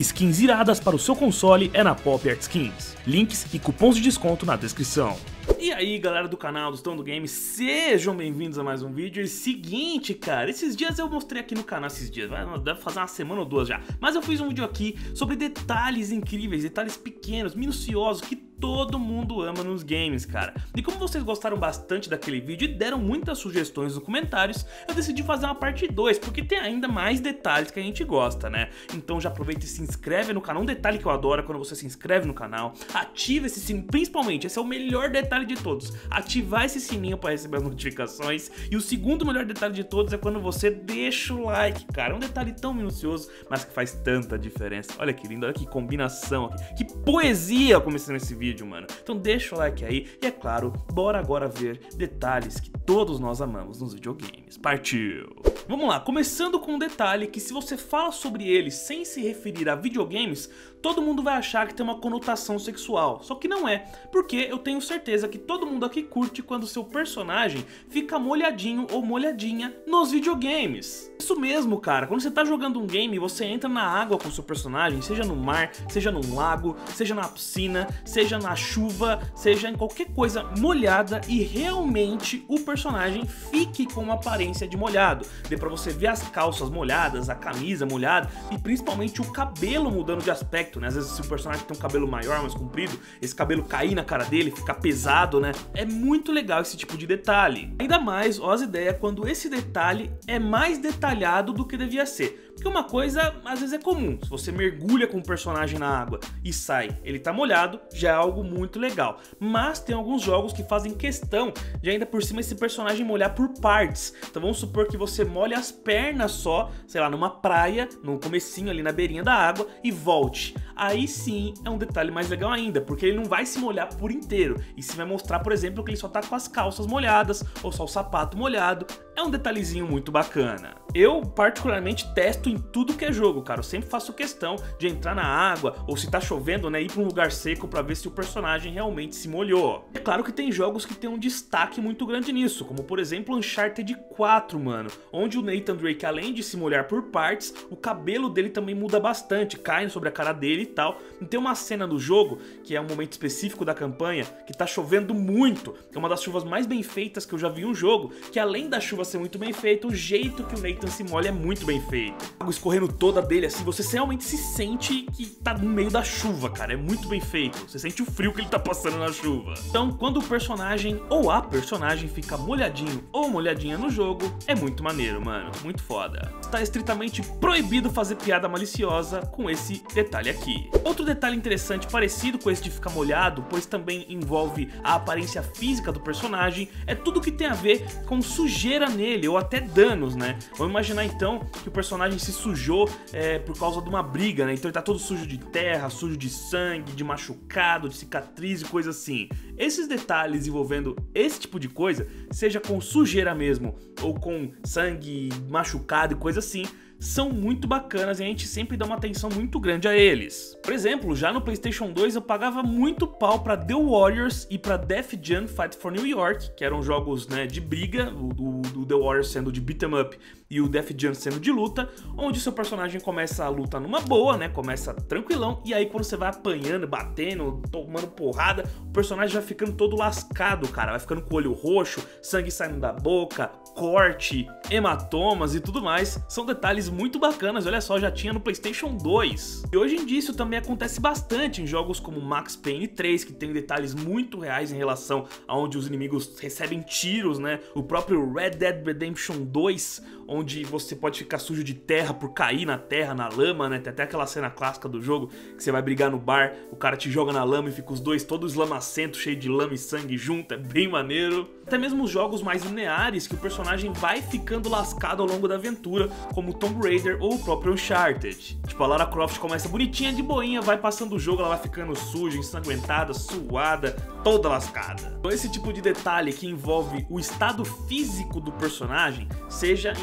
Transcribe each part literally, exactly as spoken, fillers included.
Skins iradas para o seu console é na Pop Art Skins. Links e cupons de desconto na descrição. E aí galera do canal do Estão do Game, sejam bem-vindos a mais um vídeo. E seguinte, cara, esses dias eu mostrei aqui no canal, esses dias, deve fazer uma semana ou duas já, mas eu fiz um vídeo aqui sobre detalhes incríveis, detalhes pequenos, minuciosos, que todo mundo ama nos games, cara. E como vocês gostaram bastante daquele vídeo e deram muitas sugestões nos comentários, eu decidi fazer uma parte dois, porque tem ainda mais detalhes que a gente gosta, né? Então já aproveita e se inscreve no canal. Um detalhe que eu adoro é quando você se inscreve no canal, ativa esse sininho, principalmente, esse é o melhor detalhe de todos, ativar esse sininho para receber as notificações. E o segundo melhor detalhe de todos é quando você deixa o like, cara. É um detalhe tão minucioso, mas que faz tanta diferença. Olha que lindo, olha que combinação aqui, que poesia começando esse vídeo, mano. Então deixa o like aí e, é claro, bora agora ver detalhes que todos nós amamos nos videogames. Partiu! Vamos lá, começando com um detalhe que, se você fala sobre ele sem se referir a videogames, todo mundo vai achar que tem uma conotação sexual. Só que não é, porque eu tenho certeza que todo mundo aqui curte quando seu personagem fica molhadinho ou molhadinha nos videogames. Isso mesmo, cara, quando você tá jogando um game, você entra na água com seu personagem, seja no mar, seja num lago, seja na piscina, seja na chuva, seja em qualquer coisa molhada, e realmente o personagem fique com uma aparência de molhado. Dê pra você ver as calças molhadas, a camisa molhada e principalmente o cabelo mudando de aspecto, né? Às vezes, se o personagem tem um cabelo maior, mais comprido, esse cabelo cair na cara dele, ficar pesado, né? É muito legal esse tipo de detalhe. Ainda mais, ó, as ideias quando esse detalhe é mais detalhado do que devia ser. Porque uma coisa, às vezes, é comum. Se você mergulha com um personagem na água e sai, ele tá molhado, já é algo muito legal. Mas tem alguns jogos que fazem questão de, ainda por cima, esse personagem molhar por partes. Então vamos supor que você molha as pernas só, sei lá, numa praia, no comecinho ali na beirinha da água, e volte. Aí sim é um detalhe mais legal ainda, porque ele não vai se molhar por inteiro, e se vai mostrar, por exemplo, que ele só tá com as calças molhadas, ou só o sapato molhado. É um detalhezinho muito bacana. Eu, particularmente, testo em tudo que é jogo, cara. Eu sempre faço questão de entrar na água, ou se tá chovendo, né, ir pra um lugar seco pra ver se o personagem realmente se molhou. É claro que tem jogos que tem um destaque muito grande nisso, como por exemplo Uncharted quatro, mano, onde o Nathan Drake, além de se molhar por partes, o cabelo dele também muda bastante, cai sobre a cara dele e tal. E tem uma cena no jogo, que é um momento específico da campanha, que tá chovendo muito, que é uma das chuvas mais bem feitas que eu já vi em um jogo, que além da chuva ser muito bem feita, o jeito que o Nathan se molha é muito bem feito. A água escorrendo toda dele, assim, você realmente se sente que tá no meio da chuva, cara. É muito bem feito. Você sente o frio que ele tá passando na chuva. Então, quando o personagem ou a personagem fica molhadinho ou molhadinha no jogo, é muito maneiro, mano. Muito foda. Está estritamente proibido fazer piada maliciosa com esse detalhe aqui. Outro detalhe interessante, parecido com esse de ficar molhado, pois também envolve a aparência física do personagem, é tudo que tem a ver com sujeira nele, ou até danos, né? Vamos imaginar então que o personagem se sujou é, por causa de uma briga, né? Então ele tá todo sujo de terra, sujo de sangue, de machucado, de cicatriz e coisa assim. Esses detalhes envolvendo esse tipo de coisa, seja com sujeira mesmo, ou com sangue machucado e coisa assim, são muito bacanas e a gente sempre dá uma atenção muito grande a eles. Por exemplo, já no PlayStation dois eu pagava muito pau pra The Warriors e pra Def Jam Fight for New York, que eram jogos, né, de briga, o, o The Warriors sendo de beat 'em up e o Def Jam sendo de luta, onde seu personagem começa a luta numa boa, né, começa tranquilão, e aí quando você vai apanhando, batendo, tomando porrada, o personagem vai ficando todo lascado, cara, vai ficando com o olho roxo, sangue saindo da boca, corte, hematomas e tudo mais. São detalhes muito bacanas, olha só, já tinha no PlayStation dois. E hoje em dia isso também acontece bastante em jogos como Max Payne três, que tem detalhes muito reais em relação a onde os inimigos recebem tiros, né? O próprio Red Dead Redemption dois, onde você pode ficar sujo de terra por cair na terra, na lama, né? Tem até aquela cena clássica do jogo, que você vai brigar no bar, o cara te joga na lama e fica os dois todos lamacentos, cheio de lama e sangue junto, é bem maneiro. Até mesmo os jogos mais lineares, que o personagem vai ficando lascado ao longo da aventura, como Tomb Raider ou o próprio Uncharted. Tipo, a Lara Croft começa bonitinha, de boinha, vai passando o jogo, ela vai ficando suja, ensanguentada, suada, toda lascada. Então esse tipo de detalhe que envolve o estado físico do personagem, seja em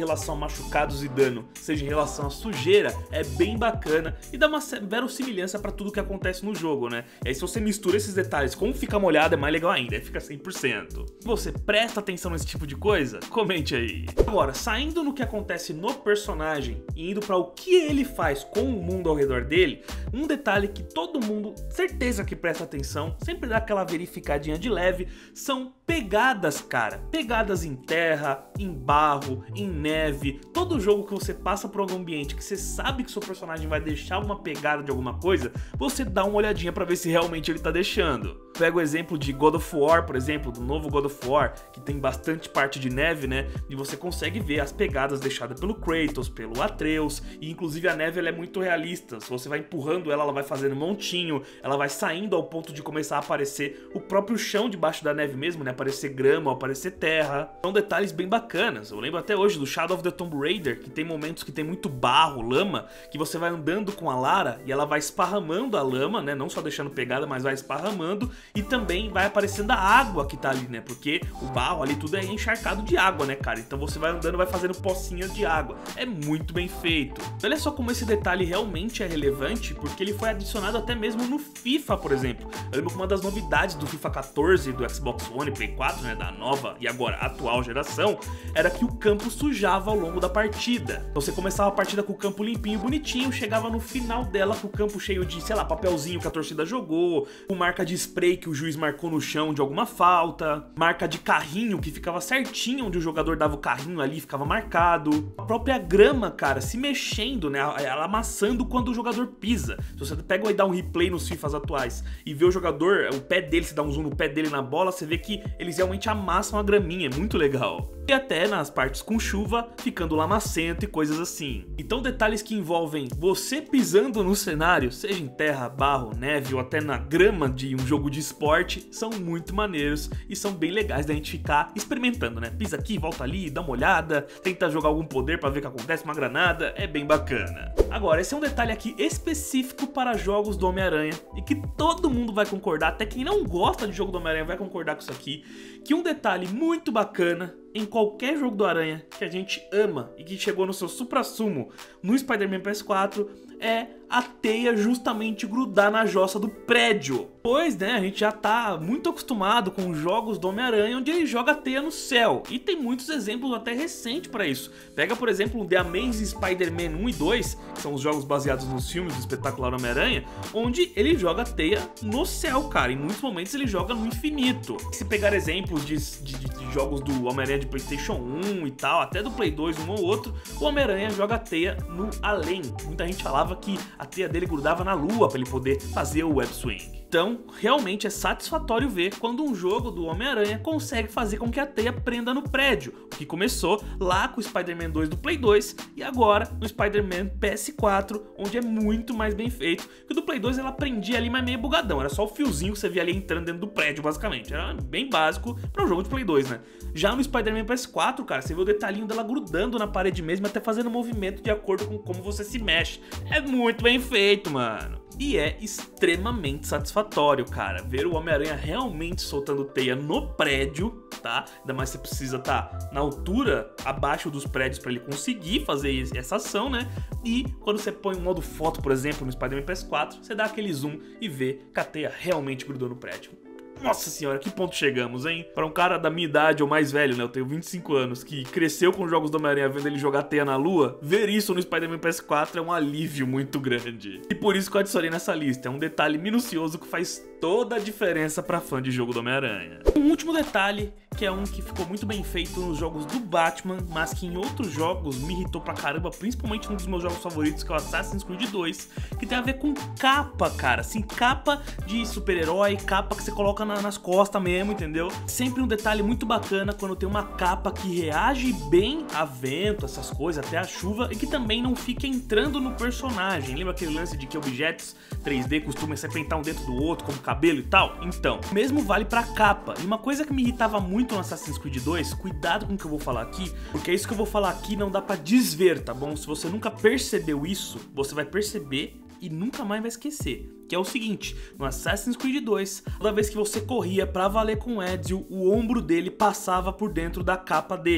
relação a machucados e dano, seja em relação a sujeira, é bem bacana e dá uma verossimilhança pra tudo que acontece no jogo, né? E aí se você mistura esses detalhes, como fica molhado é mais legal ainda, aí fica cem por cento. Você presta atenção nesse tipo de coisa? Comente aí. Agora, saindo no que acontece no personagem e indo pra o que ele faz com o mundo ao redor dele, um detalhe que todo mundo, certeza que presta atenção, sempre dá aquela verificadinha de leve, são pegadas, cara. Pegadas em terra, em barro, em neve. Todo jogo que você passa por algum ambiente que você sabe que seu personagem vai deixar uma pegada de alguma coisa, você dá uma olhadinha pra ver se realmente ele tá deixando. Pega o exemplo de God of War, por exemplo, do novo God of War, que tem bastante parte de neve, né? E você consegue ver as pegadas deixadas pelo Kratos, pelo Atreus, e inclusive a neve ela é muito realista. Se você vai empurrando ela, ela vai fazendo montinho, ela vai saindo ao ponto de começar a aparecer o próprio chão debaixo da neve mesmo, né? Aparecer grama, aparecer terra. São detalhes bem bacanas. Eu lembro até hoje do Shadow of the Tomb Raider, que tem momentos que tem muito barro, lama, que você vai andando com a Lara e ela vai esparramando a lama, né? Não só deixando pegada, mas vai esparramando. E também vai aparecendo a água que tá ali, né? Porque o barro ali tudo é encharcado de água, né, cara? Então você vai andando, vai fazendo pocinhas de água. É muito bem feito. Olha só como esse detalhe realmente é relevante, porque ele foi adicionado até mesmo no FIFA, por exemplo. Eu lembro que uma das novidades do FIFA quatorze, do Xbox One e Play quatro, né, da nova e agora atual geração, era que o campo sujava ao longo da partida. Então você começava a partida com o campo limpinho, bonitinho, chegava no final dela com o campo cheio de, sei lá, papelzinho que a torcida jogou, com marca de spray que o juiz marcou no chão de alguma falta, marca de carrinho que ficava certinho onde o jogador dava o carrinho ali, ficava marcado, a própria grama, cara, se mexendo, né, ela amassando quando o jogador pisa. Se você pega e dá um replay nos FIFAs atuais e vê o jogador, o pé dele, se dá um zoom no pé dele na bola, você vê que eles realmente amassam a graminha, é muito legal. E até nas partes com chuva, ficando lamacento e coisas assim. Então detalhes que envolvem você pisando no cenário, seja em terra, barro, neve ou até na grama de um jogo de esporte, são muito maneiros e são bem legais da gente ficar experimentando, né? Pisa aqui, volta ali, dá uma olhada, tenta jogar algum poder pra ver o que acontece, uma granada, é bem bacana. Agora, esse é um detalhe aqui específico para jogos do Homem-Aranha e que todo mundo vai concordar, até quem não gosta de jogo do Homem-Aranha vai concordar com isso aqui, que um detalhe muito bacana em qualquer jogo do Aranha que a gente ama e que chegou no seu supra-sumo no Spider-Man P S quatro é a teia justamente grudar na jossa do prédio. Pois, né, a gente já tá muito acostumado com jogos do Homem-Aranha onde ele joga a teia no céu. E tem muitos exemplos até recentes para isso. Pega, por exemplo, o The Amazing Spider-Man um e dois, que são os jogos baseados nos filmes do espetacular Homem-Aranha, onde ele joga a teia no céu, cara. Em muitos momentos ele joga no infinito. Se pegar exemplos de, de, de jogos do Homem-Aranha de PlayStation um e tal, até do Play dois, um ou outro, o Homem-Aranha joga a teia no além. Muita gente falava que a teia dele grudava na lua para ele poder fazer o web swing. Então, realmente é satisfatório ver quando um jogo do Homem-Aranha consegue fazer com que a teia prenda no prédio, o que começou lá com o Spider-Man dois do Play dois e agora no Spider-Man P S quatro, onde é muito mais bem feito. Que o do Play dois ela prendia ali, mas meio bugadão, era só o fiozinho que você via ali entrando dentro do prédio, basicamente. Era bem básico para um jogo de Play dois, né? Já no Spider-Man P S quatro, cara, você vê o detalhinho dela grudando na parede mesmo, até fazendo movimento de acordo com como você se mexe. É muito bem feito, mano. E é extremamente satisfatório, cara, ver o Homem-Aranha realmente soltando teia no prédio, tá? Ainda mais você precisa estar na altura abaixo dos prédios para ele conseguir fazer essa ação, né? E quando você põe um modo foto, por exemplo, no Spider-Man P S quatro, você dá aquele zoom e vê que a teia realmente grudou no prédio. Nossa senhora, que ponto chegamos, hein? Para um cara da minha idade ou mais velho, né? Eu tenho vinte e cinco anos, que cresceu com os jogos do Homem-Aranha vendo ele jogar teia na lua, ver isso no Spider-Man P S quatro é um alívio muito grande. E por isso que eu adicionei nessa lista, é um detalhe minucioso que faz toda a diferença para fã de jogo do Homem-Aranha. Um último detalhe, que é um que ficou muito bem feito nos jogos do Batman, mas que em outros jogos me irritou pra caramba, principalmente um dos meus jogos favoritos, que é o Assassin's Creed dois, que tem a ver com capa, cara, assim, capa de super-herói, capa que você coloca na, nas costas mesmo, entendeu? Sempre um detalhe muito bacana quando tem uma capa que reage bem a vento, essas coisas, até a chuva, e que também não fica entrando no personagem. Lembra aquele lance de que objetos três D costumam se apertar um dentro do outro, como cabelo e tal? Então, mesmo vale pra capa. E uma coisa que me irritava muito no Assassin's Creed dois, cuidado com o que eu vou falar aqui, porque isso que eu vou falar aqui não dá pra desver, tá bom? Se você nunca percebeu isso, você vai perceber e nunca mais vai esquecer. Que é o seguinte, no Assassin's Creed dois, toda vez que você corria pra valer com o Ezio, o ombro dele passava por dentro da capa dele.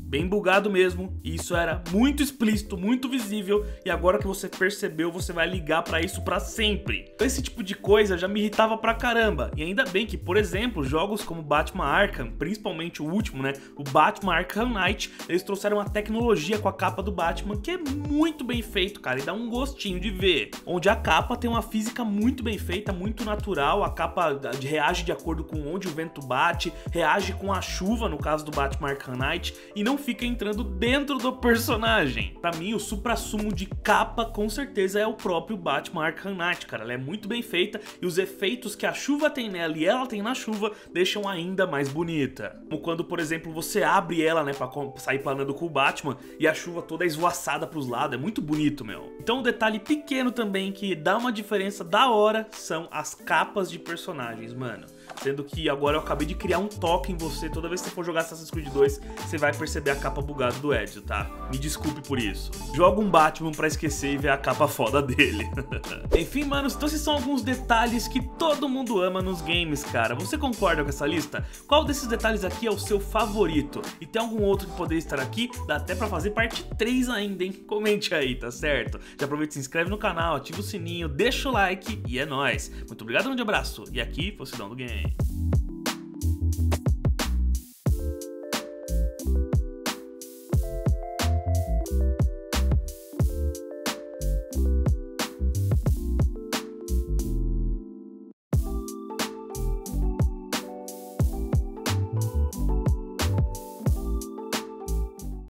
bem bugado mesmo, e isso era muito explícito, muito visível, e agora que você percebeu, você vai ligar pra isso pra sempre. Esse tipo de coisa já me irritava pra caramba, e ainda bem que, por exemplo, jogos como Batman Arkham, principalmente o último, né, o Batman Arkham Knight, eles trouxeram uma tecnologia com a capa do Batman que é muito bem feito, cara, e dá um gostinho de ver, onde a capa tem uma física muito bem feita, muito natural, a capa reage de acordo com onde o vento bate, reage com a chuva, no caso do Batman Arkham Knight, e não fica entrando dentro do personagem. Pra mim, o suprassumo de capa, com certeza, é o próprio Batman Arkham Knight, cara. Ela é muito bem feita e os efeitos que a chuva tem nela e ela tem na chuva deixam ainda mais bonita. Como quando, por exemplo, você abre ela, né, pra sair planando com o Batman e a chuva toda é esvoaçada pros lados. É muito bonito, meu. Então, um detalhe pequeno também que dá uma diferença da hora são as capas de personagens, mano. Sendo que agora eu acabei de criar um toque em você, toda vez que você for jogar Assassin's Creed dois, você vai perceber a capa bugada do Ezio, tá? Me desculpe por isso. Joga um Batman pra esquecer e ver a capa foda dele. Enfim, manos, então esses são alguns detalhes que todo mundo ama nos games, cara. Você concorda com essa lista? Qual desses detalhes aqui é o seu favorito? E tem algum outro que poderia estar aqui? Dá até pra fazer parte três ainda, hein? Comente aí, tá certo? Já aproveita e se inscreve no canal, ativa o sininho, deixa o like e é nóis. Muito obrigado, um grande abraço. E aqui foi o Sidão do Game.